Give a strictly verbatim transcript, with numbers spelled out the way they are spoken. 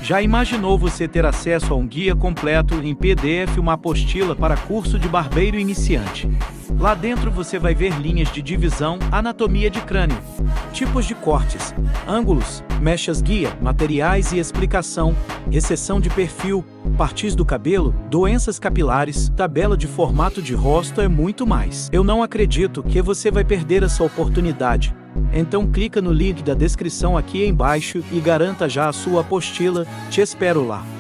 Já imaginou você ter acesso a um guia completo em P D F, uma apostila para curso de barbeiro iniciante? Lá dentro você vai ver linhas de divisão, anatomia de crânio, tipos de cortes, ângulos, mechas guia, materiais e explicação, recessão de perfil, partes do cabelo, doenças capilares, tabela de formato de rosto e muito mais. Eu não acredito que você vai perder essa oportunidade. Então clica no link da descrição aqui embaixo e garanta já a sua apostila. Te espero lá.